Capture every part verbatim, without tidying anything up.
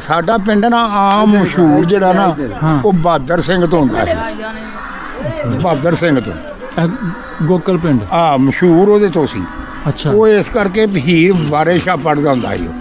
साडा पिंड ना आम मशहूर जिहड़ा ना वो बहादुर सिंह तो हुंदा है, बहादुर सिंह तो गोकल पिंड हाँ मशहूर वो तो सी। अच्छा वो इस करके हीर वारे शाह पढ़दा हुंदा ही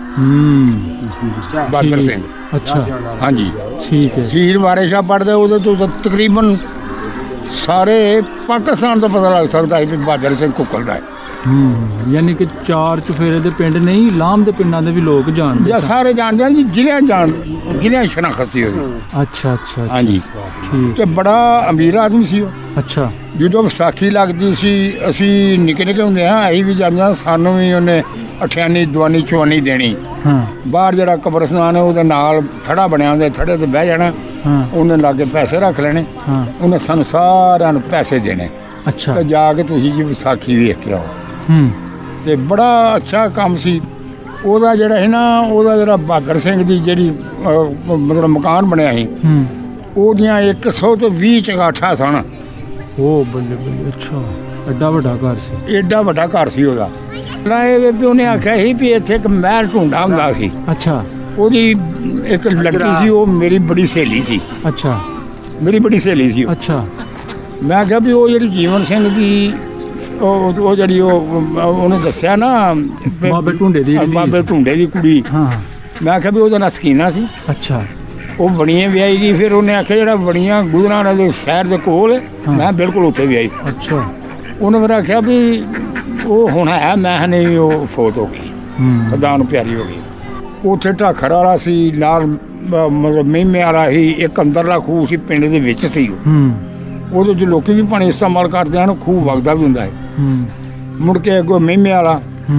बहादुर सिंह। अच्छा हाँ जी ठीक है। हीर वारे शाह पढ़दे उहदे तो तकरीबन सारे पाकिस्तान तो पता लग सकता है कि बहादुर सिंह कुकल दा है। यानी कि चार चुफेरे दे पिंड नहीं लाम दे पिंडां दे भी लोग जानदे या सारे जानते हैं जी, जिले जान जिले शनाखत सी होगी। अच्छा अच्छा हाँ जी ठीक ते बड़ा अमीर आदमी सी। अच्छा जो विसाखी लगती सी असी निके निके होंदे हां असीं भी जांदे सानू भी उन्हें अठियानी दवानी चवानी देनी। हाँ बाहर जरा कब्रस्तान है उहदे नाल थड़ा बनया होंदा, थड़े ते बह जाना। हाँ उन्हें लागे पैसे रख लेने। हाँ उन्हें सानू सारिआं नूं पैसे देने। अच्छा ते जाके तुसीं जी विसाखी वेख के आओ। हम्म ते बड़ा अच्छा काम सी ओहदा जेहड़ा है ना ओहदा जेहड़ा बहादुर सिंह दी जेहड़ी मतलब मकान बनया सी ओहदियां एक सौ ते बीस चगाठा सन। ओ बल्ले बल्ले अच्छा एड्डा वड्डा घर सी। एड्डा वड्डा घर सी ओहदा। ना ये भी उन्हें आख्या ही भी इत्थे एक महल ढूंढा हुंदा सी। अच्छा ओहदी एक लड़की सी वो मेरी बड़ी सहेली सी। अच्छा मेरी बड़ी सहेली सी। अच्छा मैं आख्या भी वो जेहड़ी जीवन सिंह दी ਉਹ ਜਿਹੜੀ ਉਹ ਉਹਨੇ ਦੱਸਿਆ ਨਾ ਬਾਬੇ ਢੂੰਡੇ ਦੀ ਬਾਬੇ ਢੂੰਡੇ ਦੀ ਕੁੜੀ। ਹਾਂ ਮੈਂ ਆਖਿਆ ਵੀ ਉਹਦਾ ਨਾਂ ਸਕੀਨਾ ਸੀ। ਅੱਛਾ ਉਹ ਬਣੀਆਂ ਵਿਆਹੀ ਗਈ। ਫਿਰ ਉਹਨੇ ਆਖਿਆ ਜਿਹੜਾ ਬਣੀਆਂ ਗੁਜਰਾਂਵਾਲਾ ਦੇ ਸ਼ਹਿਰ ਦੇ ਕੋਲ ਮੈਂ ਬਿਲਕੁਲ ਉੱਥੇ ਵਿਆਹੀ। ਅੱਛਾ ਉਹਨੇ ਫਿਰ ਆਖਿਆ ਵੀ ਉਹ ਹੁਣ ਹੈ ਮੈਂ ਨਹੀਂ ਉਹ ਫੌਤ ਹੋ ਗਈ ਖੁਦਾ ਨੂੰ ਪਿਆਰੀ ਹੋ ਗਈ। ਉੱਥੇ ਢਾਖਰ ਵਾਲਾ ਸੀ ਨਾਲ ਮਤਲਬ ਮਹਿਮੇ ਵਾਲਾ ਸੀ ਇੱਕ ਅੰਦਰਲਾ ਖੂਹ ਸੀ ਪਿੰਡ ਦੇ ਵਿੱਚ ਸੀ। ਉਹਦੇ 'ਚ ਲੋਕੀ ਵੀ ਪਾਣੀ ਇਸਤੇਮਾਲ ਕਰਦੇ ਹਨ ਖੂਹ ਵਗਦਾ ਵੀ ਹੁੰਦਾ ਹੈ। ਮੁੜ ਕੇ ਅੱਗੋਂ ਮਹਿਮੇ ਵਾਲਾ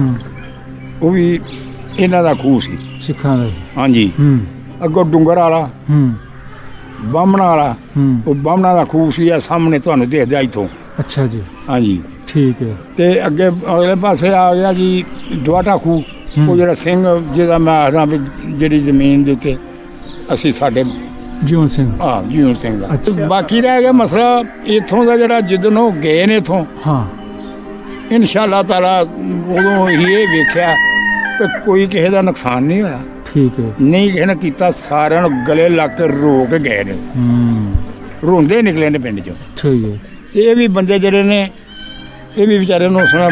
ਉਹ ਵੀ ਇਹਨਾਂ ਦਾ ਖੂਹ ਸੀ ਸਿੱਖਾਂ ਦਾ। ਹਾਂਜੀ ਅੱਗੋਂ ਡੁੰਗਰ ਵਾਲਾ ਬਾਹਮਣਾ ਵਾਲਾ ਉਹ ਬਾਹਮਣਾ ਦਾ ਖੂਹ ਸੀ। ਆ ਸਾਹਮਣੇ ਤੁਹਾਨੂੰ ਦੇਖਦਾ ਇੱਥੋਂ। ਅੱਛਾ ਜੀ ਹਾਂਜੀ ਠੀਕ ਹੈ। ਤੇ ਅੱਗੇ ਅਗਲੇ ਪਾਸੇ ਆ ਗਿਆ ਜੀ ਦੁਆਟਾ ਖੂਹ। ਉਹ ਜਿਹੜਾ ਸਿੰਘ ਜਿਹਦਾ ਮੈਂ ਆਖਦਾ ਵੀ ਜਿਹੜੀ ਜ਼ਮੀਨ ਦੇ ਉੱਤੇ ਅਸੀਂ ਸਾਡੇ ਜੀਵਨ ਸਿੰਘ ਹਾਂ ਜੀਵਨ ਸਿੰਘ ਦਾ। ਬਾਕੀ ਰਹਿ ਗਿਆ ਮਸਲਾ ਇੱਥੋਂ ਦਾ ਜਿਹੜਾ ਜਿੱਦਣ ਉਹ ਗਏ ਨੇ ਇੱਥੋਂ। ਹਾਂ ਇਨਸ਼ਾਅੱਲਾ ਤਾਲਾ ਉਦੋਂ ਹੀ ਇਹ ਵੇਖਿਆ ਕਿ ਕੋਈ ਕਿਸੇ ਦਾ ਨੁਕਸਾਨ ਨਹੀਂ ਹੋਇਆ। ਠੀਕ ਹੈ ਨਹੀਂ ਕਿਸੇ ਨੇ ਕੀਤਾ। ਸਾਰਿਆਂ ਨੂੰ ਗਲੇ ਲੱਗ ਕੇ ਰੋ ਕੇ ਗਏ ਨੇ। ਰੋਂਦੇ ਨਿਕਲੇ ਨੇ ਪਿੰਡ 'ਚੋਂ। ਠੀਕ ਹੈ ਤੇ ਇਹ ਵੀ ਬੰਦੇ ਜਿਹੜੇ ਨੇ ਇਹ ਵੀ ਵਿਚਾਰੇ ਨੂੰ ਸੁਣਾ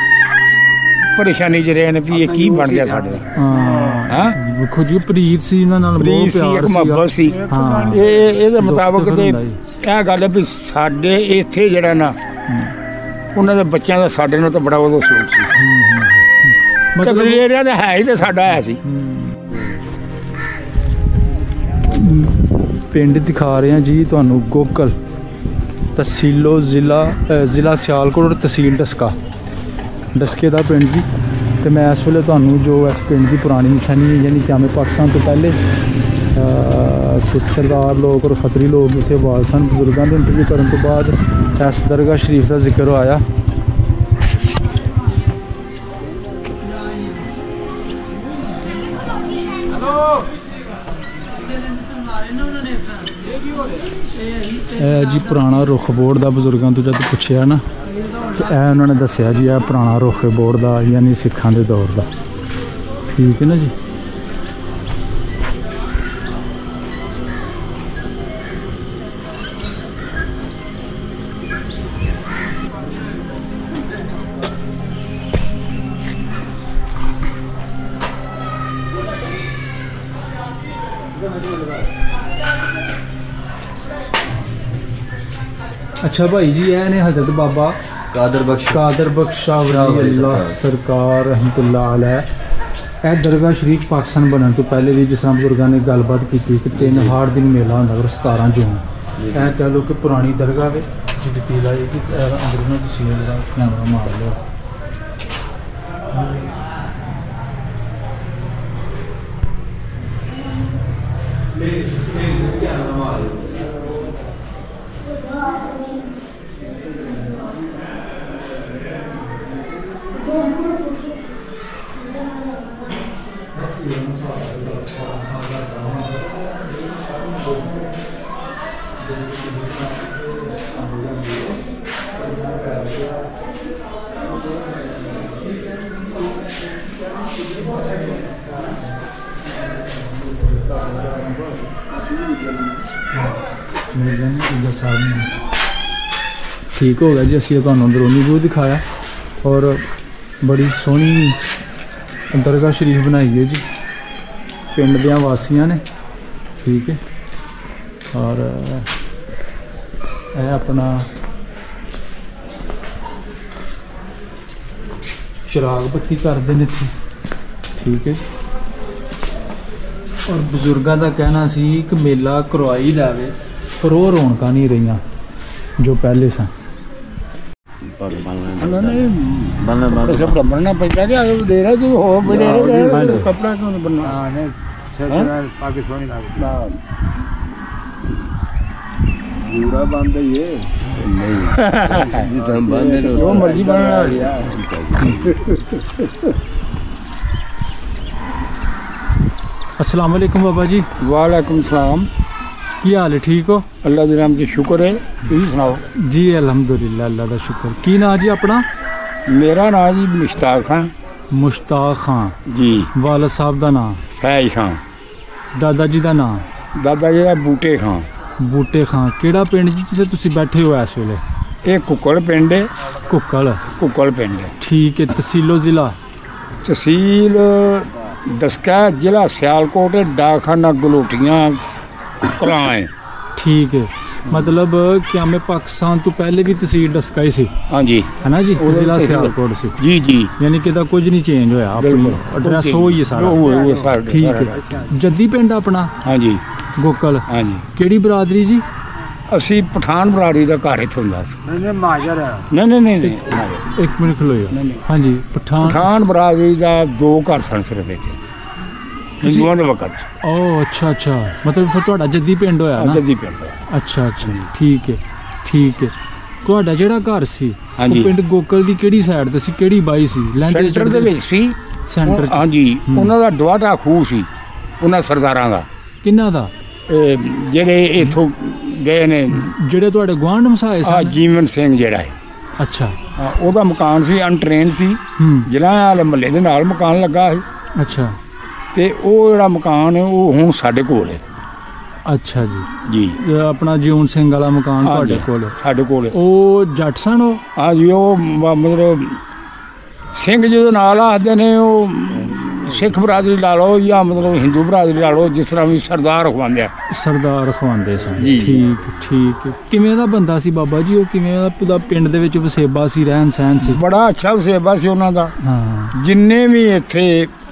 ਪਰੇਸ਼ਾਨੀ 'ਚ ਰਹੇ ਨੇ ਵੀ ਇਹ ਕੀ ਬਣ ਗਿਆ ਸਾਡੇ ਦਾ। ਹਾਂ ਵੇਖੋ ਜੀ ਪ੍ਰੀਤ ਸੀ ਇਹਨਾਂ ਨਾਲ ਬਹੁਤ ਪਿਆਰ ਸੀ ਮੁਹੱਬਤ ਸੀ। ਇਹ ਇਹਦੇ ਮੁਤਾਬਕ ਤੇ ਇਹ ਗੱਲ ਹੈ ਵੀ ਸਾਡੇ ਇੱਥੇ ਜਿਹੜਾ ਨਾ ਉਹਨਾਂ ਦੇ ਬੱਚਿਆਂ ਦਾ ਸਾਡੇ ਨਾਲ ਤਾਂ ਬੜਾ ਉਹਦਾ ਸੋਚ ਸੀ। ਮਤਲਬ ਏਰੀਆ ਦਾ ਹੈ ਹੀ ਤੇ ਸਾਡਾ ਹੈ ਸੀ। ਪਿੰਡ ਦਿਖਾ ਰਹੇ ਹਾਂ ਜੀ ਤੁਹਾਨੂੰ ਗੋਕਲ ਤਹਿਸੀਲੋ ਜ਼ਿਲ੍ਹਾ ਜ਼ਿਲ੍ਹਾ ਸਿਆਲਕੋਟ ਔਰ ਤਹਿਸੀਲ ਡਸਕਾ ਡਸਕੇ ਦਾ ਪਿੰਡ ਜੀ। ਤੇ ਮੈਂ ਇਸ ਵੇਲੇ ਤੁਹਾਨੂੰ ਜੋ ਇਸ ਪਿੰਡ ਦੀ ਪੁਰਾਣੀ ਨਿਸ਼ਾਨੀ ਯਾਨੀ ਜਾਮੇ ਪਾਕਿਸਤਾਨ ਤੋਂ ਪਹਿਲੇ ਸਿੱਖ ਸਰਦਾਰ ਲੋਕ ਔਰ ਖੱਤਰੀ ਲੋਕ ਇੱਥੇ ਆਬਾਦ ਸਨ। ਬਜ਼ੁਰਗਾਂ ਦੇ ਇੰਟਰਵਿਊ ਕਰਨ ਤੋਂ ਬਾਅਦ ਇਸ ਦਰਗਾਹ ਸ਼ਰੀਫ ਦਾ ਜ਼ਿਕਰ ਆਇਆ। ਇਹ ਜੀ ਪੁਰਾਣਾ ਰੁੱਖ ਬੋਰਡ ਦਾ ਬਜ਼ੁਰਗਾਂ ਤੋਂ ਜਦ ਪੁੱਛਿਆ ਨਾ ਤੇ ਇਹ ਉਹਨਾਂ ਨੇ ਦੱਸਿਆ ਜੀ ਇਹ ਪੁਰਾਣਾ ਰੁੱਖ ਬੋਰਡ ਦਾ ਯਾਨੀ ਸਿੱਖਾਂ ਦੇ ਦੌਰ ਦਾ। ਠੀਕ ਹੈ ਨਾ ਜੀ। अच्छा भाई जी ये ने हजरत बाबा कादर बख्श कादर बख्श अल्लाह सरकार रहमतुल्लाह अलैह। यह दरगाह शरीफ पाकिस्तान बनने तो पहले भी जिस तरह बजुर्गों ने गलबात की थी कि तीन हार दिन मेला होंगे और सतारह जून यह कह लो कि पुरानी दरगाह है जी पीला जी अंदर तस्वीर कैमरा मार लो। ਮਿਲ ਜਾਂਦੇ ਗੁੱਜਰ ਸਾਹਿਬ ਨੂੰ। ਠੀਕ ਹੋ ਗਿਆ ਜੀ, ਅਸੀਂ ਤੁਹਾਨੂੰ ਅੰਦਰੂਨੀ ਵਿਊ ਦਿਖਾਇਆ ਔਰ ਬੜੀ ਸੋਹਣੀ ਦਰਗਾਹ ਸ਼ਰੀਫ ਬਣਾਈ ਹੈ ਜੀ, ਪਿੰਡ ਦੀਆਂ ਵਾਸੀਆਂ ਨੇ। ਠੀਕ ਹੈ, ਔਰ ਇਹ ਆਪਣਾ चिराग बत्ती करते हैं इत्थे। ठीक है, और बजुर्गों का कहना सी कि मेला करवाई जाए, पर वो रौनक नहीं रही जो पहले सन। बनना पैसा दे रहा जो हो कपड़ा क्यों बनना पूरा बंद ही है जो मर्जी बनना। अस्सलाम वालेकुम बाबा जी। वालेकुम सलाम। की हाल है? ठीक हो? अल्लाह के नाम से शुक्र है, तुम सुनाओ? जी अल्हम्दुलिल्लाह, अल्लाह का शुक्र। की नाम जी अपना? मेरा नाम जी मुश्ताक खान। मुश्ताक खान जी। वालद साहब का नाम? फैज खान। दादा जी का नाम? दादा जी का बूटे खान। बूटे खान। केड़ा पिंड जिथे तुसी बैठे हो इस वेले? ये कुक्कड़ पिंड है। कुक्कड़ कुक्कड़ पिंड है। ठीक है। तहसीलो जिला? तहसील डस्का, जिला सियालकोट, डाकखाना गलोटियां कराए। ठीक है, मतलब क्या मैं पाकिस्तान तो पहले भी तहसील डस्का ही सी? हाँ जी, है ना जी, जिला सियालकोट से। जी जी, यानी कि कुछ नहीं चेंज होया, अपनी एड्रेस हो ही है सारा। ठीक है। जद्दी पिंड अपना? हाँ जी। गोकल? हाँ जी। केड़ी बरादरी जी? असी पठान बरादरी का घर इत्थे हुंदा सी। नहीं नहीं नहीं नहीं, एक मिनट खलोयो। हाँ जी, पठान पठान बरादरी का दो घर सन सिर्फ इत्थे हिंदुआं दे वक्त। ओ अच्छा अच्छा, मतलब फिर तुहाडा जद्दी पिंड होया ना? जद्दी पिंड होया। अच्छा अच्छा, ठीक है ठीक है। तुहाडा जेड़ा घर सी ਉਹ ਪਿੰਡ ਗੋਕਲ ਦੀ ਕਿਹੜੀ ਸਾਈਡ ਤੇ ਸੀ, ਕਿਹੜੀ ਬਾਈ ਸੀ? ਸੈਂਟਰ ਦੇ ਵਿੱਚ ਸੀ। ਸੈਂਟਰ? ਹਾਂ ਜੀ, ਉਹਨਾਂ ਦਾ ਡਵਾਟਾ ਖੂਹ ਸੀ, ਉਹਨਾਂ ਸਰਦਾਰਾਂ ਦਾ। ਕਿੰਨਾ ਦਾ? ਜਿਹੜੇ ਇਥੋਂ ਗਏ ਨੇ, ਜਿਹੜੇ ਤੁਹਾਡੇ ਗੁਆਂਢ ਮਸਾਏ ਆ ਜੀਵਨ ਸਿੰਘ ਜਿਹੜਾ ਹੈ। ਅੱਛਾ, ਉਹਦਾ ਮਕਾਨ ਸੀ, ਅਨਟ੍ਰੇਨ ਸੀ, ਜਿਲ੍ਹਾਂ ਵਾਲੇ ਮਹੱਲੇ ਦੇ ਨਾਲ ਮਕਾਨ ਲੱਗਾ ਸੀ। ਅੱਛਾ, ਤੇ ਉਹ ਜਿਹੜਾ ਮਕਾਨ ਹੈ ਉਹ ਹੁਣ ਸਾਡੇ ਕੋਲ ਹੈ। ਅੱਛਾ ਜੀ ਜੀ। ਆਪਣਾ ਜੀਵਨ ਸਿੰਘ ਵਾਲਾ ਮਕਾਨ ਤੁਹਾਡੇ ਕੋਲ? ਸਾਡੇ ਕੋਲ। ਉਹ ਜੱਟ ਸਨ ਉਹ? ਹਾਂ ਜੀ, ਉਹ ਮਤਲਬ ਸਿੰਘ ਜਿਹਦੇ ਨਾਲ ਆਖਦੇ ਨੇ, ਉਹ ਸਿੱਖ ਬਰਾਦਰੀ ਲਾ ਲਓ ਜਾਂ ਮਤਲਬ ਹਿੰਦੂ ਬਰਾਦਰੀ ਲਾ ਲਓ, ਜਿਸ ਤਰ੍ਹਾਂ ਵੀ ਸਰਦਾਰ ਰਖਵਾਉਂਦੇ ਆ। ਸਰਦਾਰ ਰਖਵਾਉਂਦੇ ਸਨ। ਜੀ। ਠੀਕ ਠੀਕ। ਕਿਵੇਂ ਦਾ ਬੰਦਾ ਸੀ ਬਾਬਾ ਜੀ ਉਹ? ਕਿਵੇਂ ਦਾ ਪਿੰਡ ਦੇ ਵਿੱਚ ਵਸੇਬਾ ਸੀ, ਰਹਿਣ ਸਹਿਣ ਸੀ? ਬੜਾ ਅੱਛਾ ਵਸੇਬਾ ਸੀ ਉਹਨਾਂ ਦਾ। ਹਾਂ। ਜਿੰਨੇ ਵੀ ਇੱਥੇ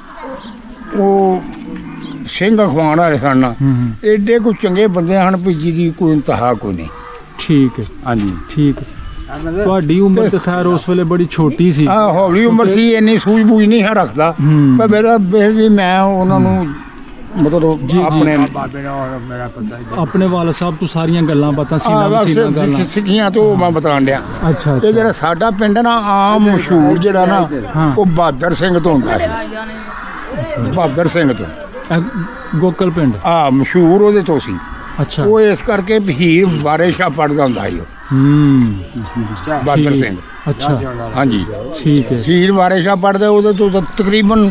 ਉਹ ਸਿੰਘ ਅਖਵਾਉਣ ਵਾਲੇ ਸਨ, ਏਡੇ ਕੋਈ ਚੰਗੇ ਬੰਦੇ ਹਨ ਵੀ ਜਿਹਦੀ ਕੋਈ ਇੰਤਹਾ ਕੋਈ ਨਹੀਂ। ਠੀਕ ਹੈ। ਹਾਂਜੀ ਠੀਕ। ਤੁਹਾਡੀ ਉਮਰ ਤੇ ਖੈਰ ਉਸ ਵੇਲੇ ਬੜੀ ਛੋਟੀ ਸੀ। ਹਾਂ, ਹੌਲੀ ਉਮਰ ਸੀ, ਇੰਨੀ ਸੂਝ ਬੂਝ ਨਹੀਂ ਹੈ ਰੱਖਦਾ, ਪਰ ਮੇਰਾ ਵੀ ਮੈਂ ਉਹਨਾਂ ਨੂੰ ਮਤਲਬ ਆਪਣੇ ਆਪਣੇ ਵਾਲਦ ਸਾਹਿਬ ਤੋਂ ਸਾਰੀਆਂ ਗੱਲਾਂ ਬਾਤਾਂ ਸੀ ਸਿੱਖੀਆਂ ਤੋਂ ਮੈਂ ਬਤਾਉਣ ਡਿਆ। ਅੱਛਾ। ਇਹ ਜਿਹੜਾ ਸਾਡਾ ਪਿੰਡ ਨਾ ਆਮ ਮਸ਼ਹੂਰ ਜਿਹੜਾ ਨਾ, ਉਹ ਬਹਾਦਰ ਸਿੰਘ ਤੋਂ ਹੁੰਦਾ ਹੈ। ਬਹਾਦਰ ਸਿੰਘ ਤੋਂ ਗੋਕਲ ਪਿੰਡ ਆ ਮਸ਼ਹੂਰ ਉਹਦੇ ਤੋਂ ਸੀ। ਅੱਛਾ। ਉਹ ਇਸ ਕਰਕੇ ਹੀਰ ਵਾਰਿਸ਼ਾ ਪੜਦਾ ਹੁੰਦਾ ਸੀ ਉਹ। ਹੂੰ, ਬਹਾਦਰ ਸਿੰਘ। ਅੱਛਾ। ਹਾਂਜੀ, ਠੀਕ ਹੈ। ਹੀਰ ਵਾਰਿਸ਼ਾ ਪੜਦਾ, ਉਹਦੇ ਤੋਂ ਤਕਰੀਬਨ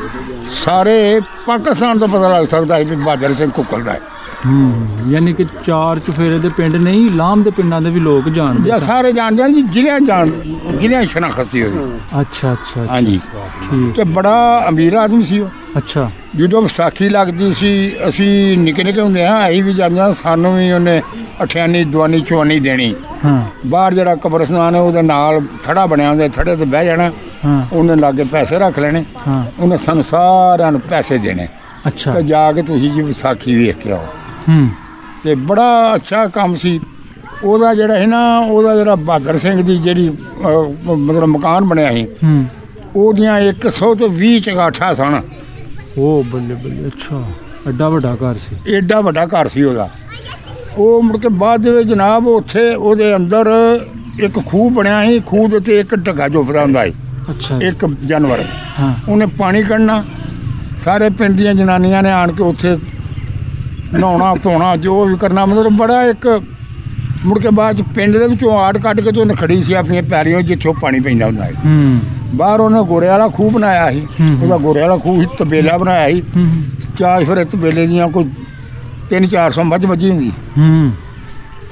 ਸਾਰੇ ਪਾਕਿਸਤਾਨ ਤੋਂ ਪਤਾ ਲੱਗ ਸਕਦਾ ਹੈ ਵੀ ਬਹਾਦਰ ਸਿੰਘ ਕੁੱਕਲ ਦਾ ਹੈ। ਹੂੰ, ਯਾਨੀ ਕਿ ਚਾਰ ਚੁਫੇਰੇ ਦੇ ਪਿੰਡ ਨਹੀਂ, ਲਾਮ ਦੇ ਪਿੰਡਾਂ ਦੇ ਵੀ ਲੋਕ ਜਾਣਦੇ ਜਾਂ ਸਾਰੇ ਜਾਣਦੇ ਹਨ ਜੀ, ਜ਼ਿਲ੍ਹਿਆਂ ਜਾਣ ਜ਼ਿਲ੍ਹਿਆਂ ਸ਼ਨਾਖਤ ਸੀ ਉਹਦੀ। ਅੱਛਾ ਅੱਛਾ। ਹਾਂਜੀ, ਠੀਕ। ਤੇ ਬੜਾ ਅਮੀਰ ਆਦਮੀ ਸੀ ਉਹ। ਅੱਛਾ। ਜਦੋਂ ਵਿਸਾਖੀ ਲੱਗਦੀ ਸੀ, ਅਸੀਂ ਨਿੱਕੇ ਨਿੱਕੇ ਹੁੰਦੇ ਹਾਂ, ਅਸੀਂ ਵੀ ਜਾਂਦੇ ਹਾਂ, ਸਾਨੂੰ ਵੀ ਉਹਨੇ ਅਠਿਆਨੀ ਦਵਾਨੀ ਚਵਾਨੀ ਦੇਣੀ। ਹਾਂ। ਬਾਹਰ ਜਿਹੜਾ ਕਬਰਸਤਾਨ ਹੈ ਉਹਦੇ ਨਾਲ ਥੜਾ ਬਣਿਆ ਹੁੰਦਾ, ਥੜੇ ਤੇ ਬਹਿ ਜਾਣਾ, ਉਹਨੇ ਲਾਗੇ ਪੈਸੇ ਰੱਖ ਲੈਣੇ, ਉਹਨੇ ਸਾਨੂੰ ਸਾਰਿਆਂ ਨੂੰ ਪੈਸੇ ਦੇਣੇ। ਅੱਛਾ। ਤੇ ਜਾ ਕੇ ਤੁਸੀਂ ਜੀ ਵਿਸਾਖੀ ਵੇਖ ਕੇ ਆਓ। ਹੂੰ। ਤੇ ਬੜਾ ਅੱਛਾ ਕੰਮ ਸੀ ਉਹਦਾ। ਜਿਹੜਾ ਹੈ ਨਾ, ਉਹਦਾ ਜਿਹੜਾ ਬਹਾਦਰ ਸਿੰਘ ਦੀ ਜਿਹੜੀ ਮਤਲਬ ਮਕਾਨ ਬਣਿਆ ਸੀ, ਉਹਦੀਆਂ ਇੱਕ ਸੌ ਤੋਂ ਵੀਹ ਚਗਾਠਾਂ ਸਨ। ਉਹ ਬੱਲੇ ਬੱਲੇ। ਅੱਛਾ, ਐਡਾ ਵੱਡਾ ਘਰ ਸੀ? ਏਡਾ ਵੱਡਾ ਘਰ ਸੀ ਉਹਦਾ। ਉਹ ਮੁੜ ਕੇ ਬਾਅਦ ਦੇ ਵਿੱਚ ਜਨਾਬ ਉੱਥੇ ਉਹਦੇ ਅੰਦਰ ਇੱਕ ਖੂਹ ਬਣਿਆ ਸੀ, ਖੂਹ ਦੇ ਉੱਤੇ ਇੱਕ ਢੱਗਾ ਝੁੱਪਦਾ ਹੁੰਦਾ ਸੀ। ਅੱਛਾ। ਇੱਕ ਜਾਨਵਰ। ਹਾਂ। ਉਹਨੇ ਪਾਣੀ ਕੱਢਣਾ, ਸਾਰੇ ਪਿੰਡ ਦੀਆਂ ਜਨਾਨੀਆਂ ਨੇ ਆਣ ਕੇ ਉੱਥੇ ਨਹਾਉਣਾ ਧੋਣਾ ਜੋ ਵੀ ਕਰਨਾ, ਮਤਲਬ ਬੜਾ ਇੱਕ। ਮੁੜ ਕੇ ਬਾਅਦ ਚ ਪਿੰਡ ਦੇ ਵਿੱਚੋਂ ਆੜ ਕੱਢ ਕੇ ਤੇ ਉਹਨੇ ਖੜੀ ਸੀ ਆਪਣੀਆਂ ਪੈਰੀਆਂ ਜਿੱਥੋਂ ਪਾਣੀ ਪੈਂਦਾ ਹੁੰਦਾ ਸੀ। ਬਾਹਰ ਉਹਨੇ ਗੋਰੇ ਵਾਲਾ ਖੂਹ ਬਣਾਇਆ ਸੀ, ਉਹਦਾ ਗੋਰੇ ਵਾਲਾ ਖੂਹ ਸੀ, ਤਬੇਲਾ ਬਣਾਇਆ ਸੀ। ਚਾਹ ਫਿਰ ਤਬੇਲੇ ਦੀਆਂ ਕੋਈ ਤਿੰਨ ਚਾਰ ਸੌ ਮੱਝ ਵੱਜੀ ਹੁੰਦੀ।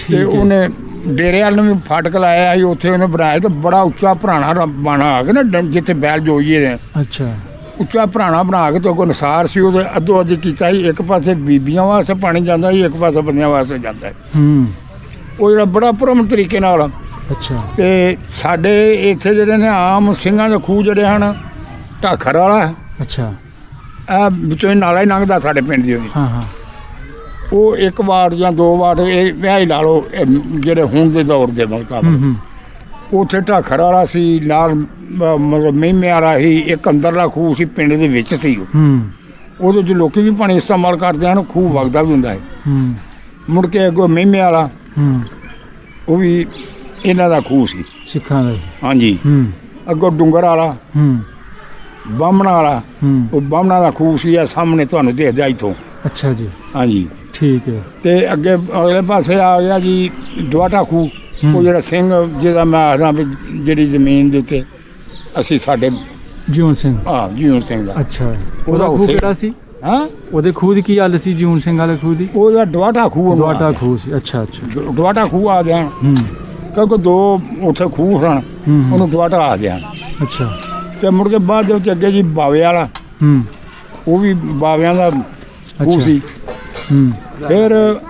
ਤੇ ਉਹਨੇ ਡੇਰੇ ਵਾਲ ਨੂੰ ਵੀ ਫਾਟਕ ਲਾਇਆ ਸੀ, ਉੱਥੇ ਉਹਨੇ ਬਣਾਇਆ ਤੇ ਬੜਾ ਉੱਚਾ ਪੁਰਾਣਾ ਬਾਣਾ ਆ ਗਿਆ ਨਾ ਜਿੱਥੇ ਬੈਲ ਜੋਈਏ ਨੇ। ਅੱਛਾ। ਉੱਚਾ ਪੁਰਾਣਾ ਬਣਾ ਕੇ ਤੇ ਅੱਗੋਂ ਨਸਾਰ ਸੀ, ਉਹਦੇ ਅੱਧੋ ਅੱਧ ਕੀਤਾ ਸੀ। ਇੱਕ ਪਾਸੇ ਬੀਬੀਆਂ ਵਾਸਤੇ ਪਾਣੀ ਜਾਂਦਾ ਸੀ, ਇੱਕ ਪਾਸੇ ਬੰਦਿਆਂ ਵਾਸਤੇ ਜਾਂਦਾ ਸੀ। ਹੂੰ। ਉਹ ਜਿਹੜਾ ਬੜਾ ਪੁਰਮ ਤਰੀਕੇ ਨਾਲ। ਅੱਛਾ। ਤੇ ਸਾਡੇ ਇੱਥੇ ਜਿਹੜੇ ਨੇ ਆਮ ਸਿੰਘਾਂ ਦੇ ਖੂਹ ਜਿਹੜੇ ਹਨ, ਢਾਖਰ ਵਾਲਾ। ਅੱਛਾ। ਇਹ ਵਿੱਚੋਂ ਹੀ ਨਾਲਾ ਹੀ ਲੰਘਦਾ ਸਾਡੇ ਪਿੰਡ ਦੀ। ਉਹਦੀ ਹਾਂ ਹਾਂ। ਉਹ ਇੱਕ ਵਾਰ ਜਾਂ ਦੋ ਵਾਰ ਇਹ ਵਿਆਹ ਹੀ ਲਾ ਲਓ ਜਿਹੜੇ ਹੁਣ ਦੇ ਦੌਰ ਦੇ ਮੁਤਾਬਕ। ਉੱਥੇ ਢਾਖਰ ਵਾਲਾ ਸੀ, ਨਾਲ ਮਤਲਬ ਮਹਿਮੇ ਵਾਲਾ ਸੀ, ਇੱਕ ਅੰਦਰਲਾ ਖੂਹ ਸੀ ਪਿੰਡ ਦੇ ਵਿੱਚ ਸੀ। ਉਹਦੇ 'ਚ ਲੋਕੀ ਵੀ ਪਾਣੀ ਇਸਤੇਮਾਲ ਕਰਦੇ ਹਨ, ਖੂਹ ਵਗਦਾ ਵੀ ਹੁੰਦਾ ਹੈ। ਮੁੜ ਕੇ ਅੱਗੋਂ ਮਹਿਮੇ ਵਾਲਾ ਉਹ ਵੀ ਇਹਨਾਂ ਦਾ ਖੂਹ ਸੀ, ਸਿੱਖਾਂ ਦਾ। ਹਾਂਜੀ। ਅੱਗੋਂ ਡੂੰਗਰ ਵਾਲਾ, ਬਾਹਮਣਾ ਵਾਲਾ, ਉਹ ਬਾਹਮਣਾ ਦਾ ਖੂਹ ਸੀ। ਆ ਸਾਹਮਣੇ ਤੁਹਾਨੂੰ ਦੇਖਦਾ ਇੱਥੋਂ। ਅੱਛਾ ਜੀ। ਹਾਂਜੀ ਠੀਕ ਹੈ। ਤੇ ਅੱਗੇ ਅਗਲੇ ਪਾਸੇ ਆ ਗਿਆ ਜੀ ਦੁਆਟਾ ਖੂਹ। ਉਹ ਜਿਹੜਾ ਸਿੰਘ ਜਿਹਦਾ ਮੈਂ ਆਖਦਾ ਵੀ ਜਿਹੜੀ ਜ਼ਮੀਨ ਦੇ ਉੱਤੇ ਅਸੀਂ ਸਾਡੇ ਜੀਵਨ ਸਿੰਘ। ਹਾਂ ਜੀਵਨ ਸਿੰਘ ਦਾ। ਅੱਛਾ। ਉਹਦਾ ਖੂਹ ਕਿਹੜਾ ਸੀ? ਹਾਂ ਉਹਦੇ ਖੂਹ ਦੀ ਕੀ ਹਾਲ ਸੀ ਜੀਵਨ ਸਿੰਘ ਵਾਲੇ ਖੂਹ ਦੀ? ਉਹਦਾ ਦੁਆਟਾ ਖੂਹ। ਦੁਆਟਾ ਖੂਹ ਸੀ। ਅੱਛਾ ਅੱਛਾ। ਦੁਆਟਾ ਖੂਹ ਆ ਗਿਆ ਕਿਉਂਕਿ ਦੋ ਉੱਥੇ ਖੂਹ ਸਨ, ਉਹਨੂੰ ਦੁਆਟਾ ਆ ਗਿਆ। ਅੱਛਾ। ਤੇ ਮੁੜ ਕੇ ਬਾਅਦ ਦੇ ਵਿੱਚ ਅੱਗੇ ਜੀ ਬਾਵੇ ਵਾਲਾ, ਉਹ ਵੀ ਬਾਵਿਆਂ ਦਾ ਖੂਹ ਸੀ। ਫਿਰ